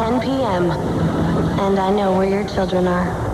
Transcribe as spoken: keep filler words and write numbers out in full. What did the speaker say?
ten p.m. And I know where your children are.